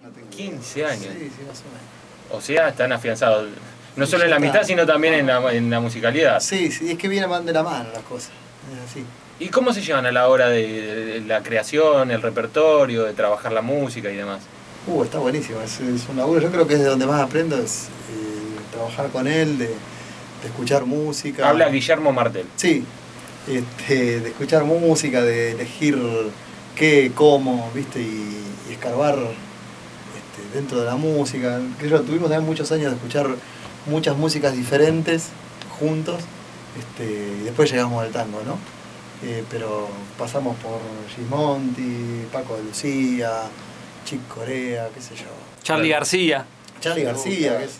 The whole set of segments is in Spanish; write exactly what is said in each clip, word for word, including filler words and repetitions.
quince años. Sí, sí, más o menos. O sea, están afianzados, no solo en la amistad, sino también en la, en la musicalidad. Sí, sí, es que vienen de la mano las cosas, es así. ¿Y cómo se llevan a la hora de, de la creación, el repertorio, de trabajar la música y demás? Uh, está buenísimo, es, es un laburo, yo creo que es de donde más aprendo, es eh, trabajar con él, de, de escuchar música. Habla Guillermo Martel. Sí, este, de escuchar música, de elegir qué, cómo, viste, y, y escarbar este, dentro de la música. Que yo, tuvimos también muchos años de escuchar muchas músicas diferentes juntos, este, y después llegamos al tango, ¿no? Eh, pero pasamos por Gismonti, Paco de Lucía, Chick Corea, qué sé yo. Charly García. Charly García, que es...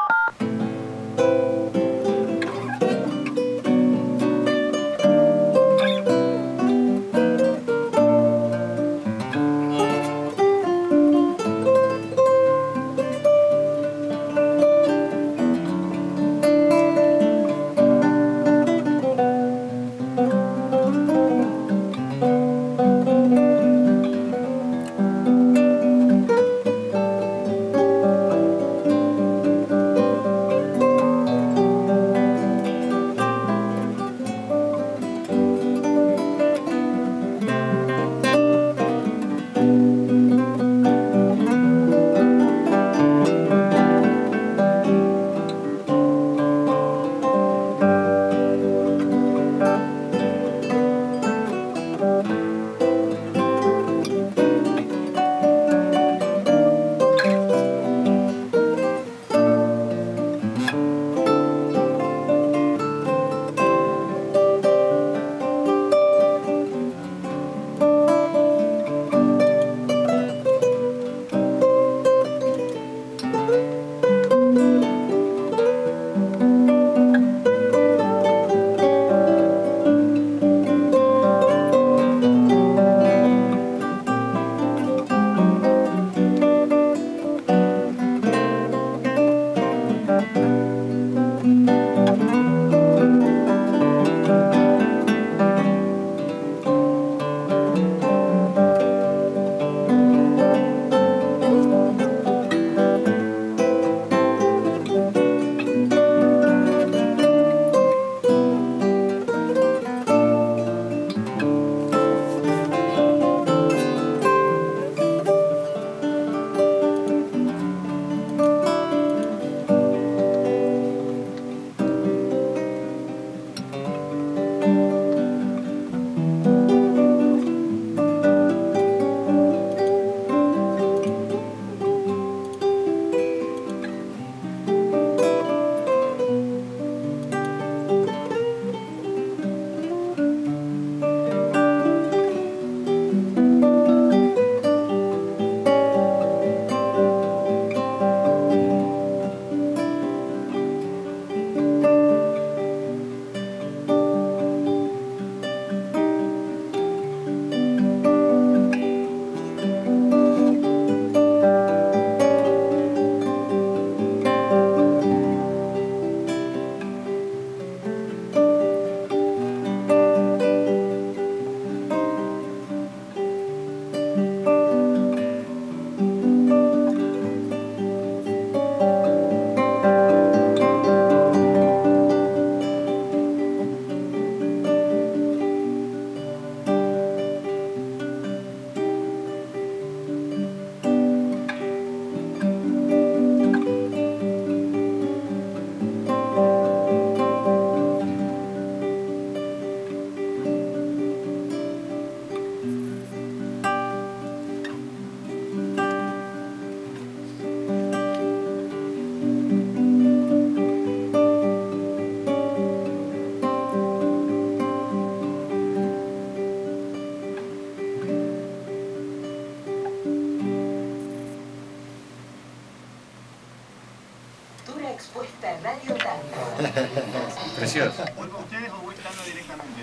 Expuesta Radio Tango. Precioso. ¿Voy con ustedes o voy estando directamente?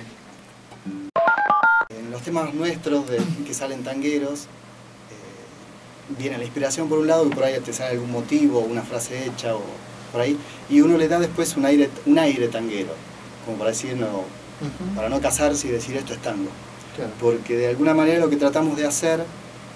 En los temas nuestros de, que salen tangueros, eh, viene la inspiración por un lado y por ahí te sale algún motivo, una frase hecha o por ahí, y uno le da después un aire, un aire tanguero, como para decir, no, uh-huh. para no casarse y decir esto es tango. Claro. Porque de alguna manera lo que tratamos de hacer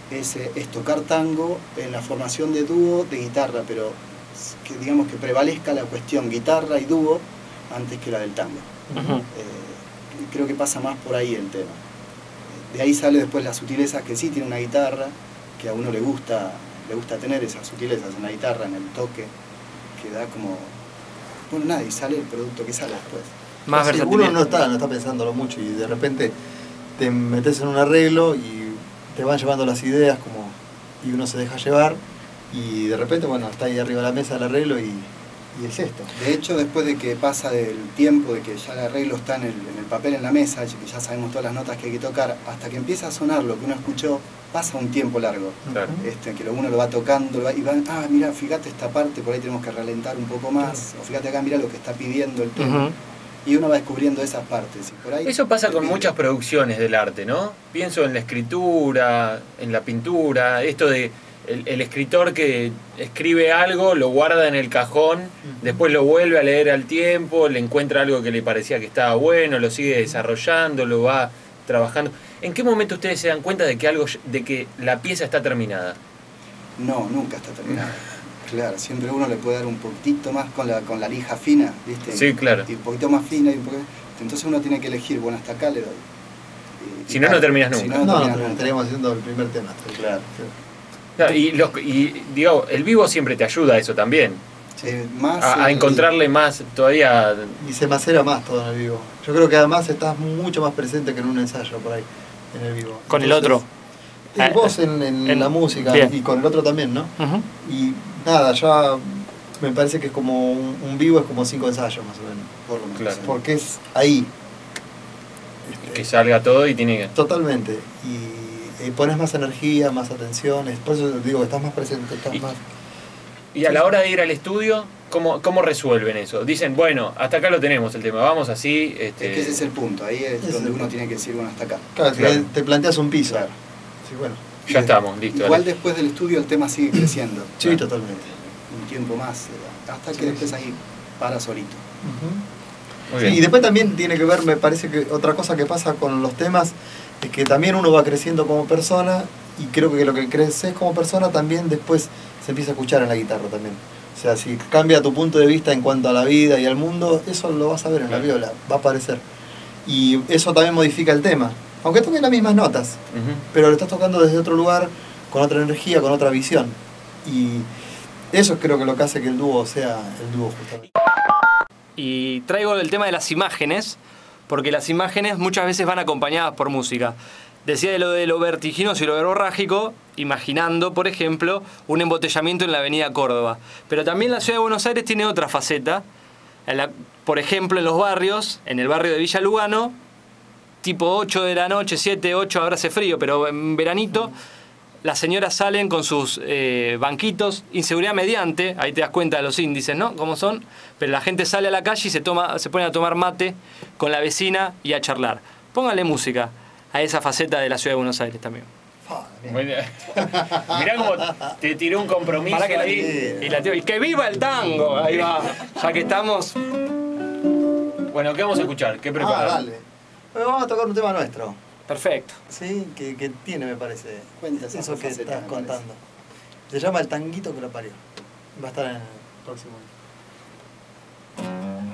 es, es tocar tango en la formación de dúo de guitarra, pero que digamos que prevalezca la cuestión guitarra y dúo antes que la del tango. Uh-huh. eh, creo que pasa más por ahí el tema. De ahí sale después la sutileza que sí tiene una guitarra, que a uno le gusta, le gusta tener esas sutilezas en la guitarra, en el toque, que da como... Bueno, nada, y sale el producto que sale después. Más sí, uno no está, no está pensándolo mucho y de repente te metes en un arreglo y te van llevando las ideas como y uno se deja llevar y de repente, bueno, está ahí arriba de la mesa el arreglo y, y es esto. De hecho, después de que pasa del tiempo, de que ya el arreglo está en el, en el papel, en la mesa, que ya sabemos todas las notas que hay que tocar, hasta que empieza a sonar lo que uno escuchó, pasa un tiempo largo. Claro. Este, que uno lo va tocando lo va, y va, ah, mira, fíjate esta parte, por ahí tenemos que ralentar un poco más, claro. O fíjate acá, mira lo que está pidiendo el tema. Uh-huh. Y uno va descubriendo esas partes. Y por ahí eso pasa con muchas producciones del arte, ¿no? Pienso en la escritura, en la pintura, esto de el, el escritor que escribe algo, lo guarda en el cajón, uh-huh. Después lo vuelve a leer al tiempo, le encuentra algo que le parecía que estaba bueno, lo sigue desarrollando, lo va trabajando. ¿En qué momento ustedes se dan cuenta de que algo, de que la pieza está terminada? No, nunca está terminada. Claro, siempre uno le puede dar un poquitito más con la, con la lija fina, ¿viste? Sí, claro. Y un poquito más fina, y un poquito... entonces uno tiene que elegir, bueno, hasta acá le doy. Y, si no, no terminas nunca. Si no, no, no, no estaríamos haciendo el primer tema. Claro. Claro, y, los, y digamos, el vivo siempre te ayuda a eso también. Sí, más a, a encontrarle más todavía... Y se macera más todo en el vivo. Yo creo que además estás mucho más presente que en un ensayo por ahí, en el vivo. Con Entonces, el otro. Y vos en, en, en la música, bien. Y con el otro también, ¿no? Uh-huh. Y nada, ya me parece que es como un, un vivo, es como cinco ensayos más o menos. Por lo menos. Claro. Porque es ahí. Este, que salga todo y tiene que... Totalmente. Y, y pones más energía, más atención, por eso digo que estás más presente, estás y, más... Y a la hora de ir al estudio, ¿cómo, cómo resuelven eso? Dicen, bueno, hasta acá lo tenemos el tema, vamos así... Este... Es que ese es el punto, ahí es, es donde uno tiene que decir, bueno, hasta acá. Claro, claro. Te, te planteas un piso. Claro. Sí, bueno. Ya estamos, listo. Igual dale. Después del estudio el tema sigue creciendo. Sí, claro. Totalmente. Un tiempo más, hasta que sí, después sí. Ahí para solito. Uh-huh. Muy bien. Sí, y después también tiene que ver, me parece que otra cosa que pasa con los temas es que también uno va creciendo como persona y creo que lo que creces como persona también después se empieza a escuchar en la guitarra también. O sea, si cambia tu punto de vista en cuanto a la vida y al mundo, eso lo vas a ver en claro. La viola, va a aparecer. Y eso también modifica el tema. Aunque toquen las mismas notas, uh-huh. Pero lo estás tocando desde otro lugar, con otra energía, con otra visión. Y eso creo que lo que hace que el dúo sea el dúo justamente. Y traigo el tema de las imágenes, porque las imágenes muchas veces van acompañadas por música. Decía de lo de lo vertiginoso y lo verborrágico, imaginando, por ejemplo, un embotellamiento en la avenida Córdoba. Pero también la ciudad de Buenos Aires tiene otra faceta. En la, por ejemplo, en los barrios, en el barrio de Villa Lugano, tipo ocho de la noche, siete, ocho, ahora hace frío, pero en veranito, las señoras salen con sus eh, banquitos, inseguridad mediante, ahí te das cuenta de los índices, ¿no? Cómo son, pero la gente sale a la calle y se, toma, se pone a tomar mate con la vecina y a charlar. Póngale música a esa faceta de la ciudad de Buenos Aires también. Mirá cómo te tiró un compromiso que ahí. La, y, la tío, y que viva el tango, ahí va, ya que estamos. Bueno, ¿qué vamos a escuchar? ¿Qué preparar? Ah, dale. Bueno, vamos a tocar un tema nuestro. Perfecto. Sí, que, que tiene, me parece, Cuentas eso que estás contando. Se llama El Tanguito que lo parió. Va a estar en el próximo año.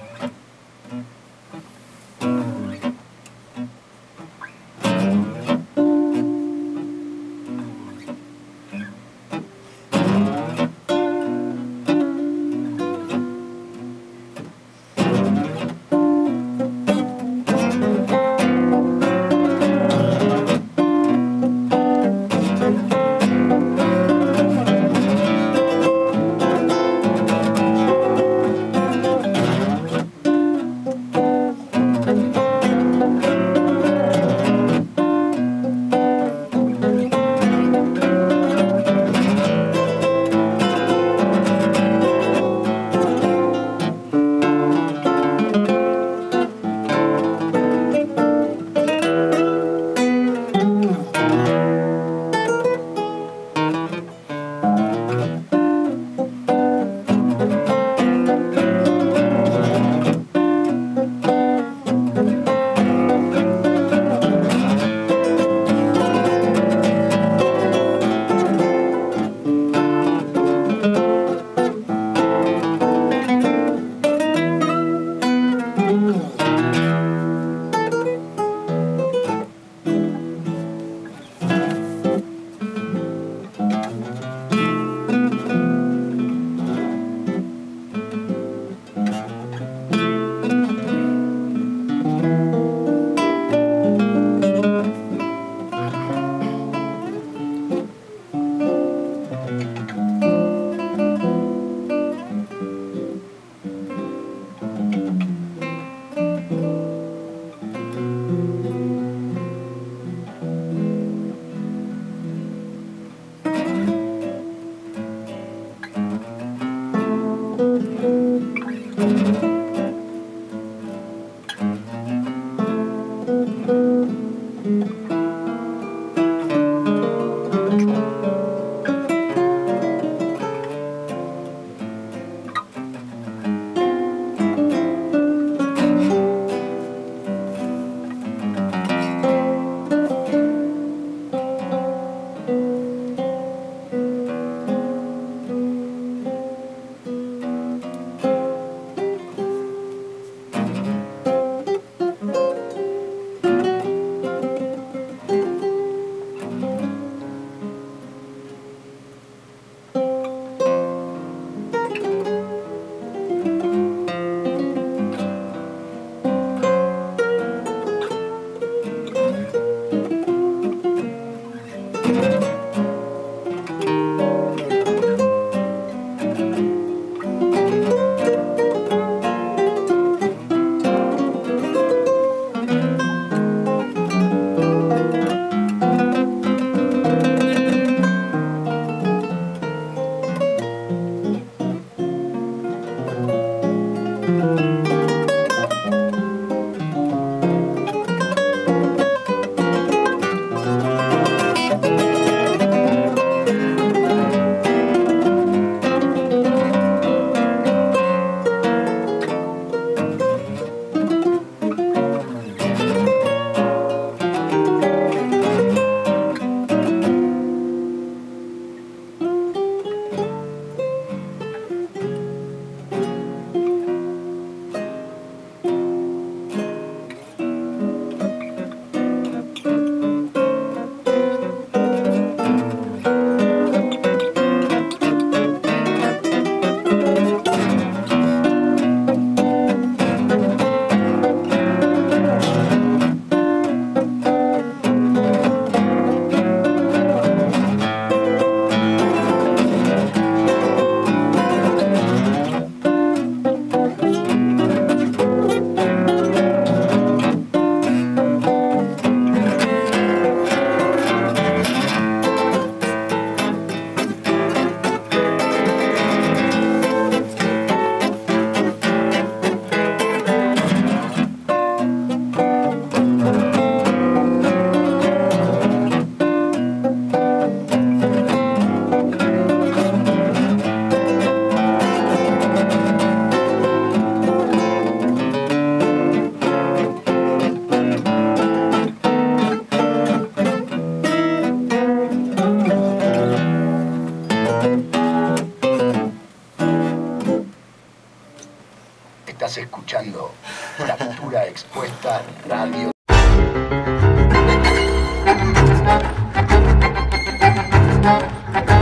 Estás escuchando Fractura Expuesta Radio. Thank you.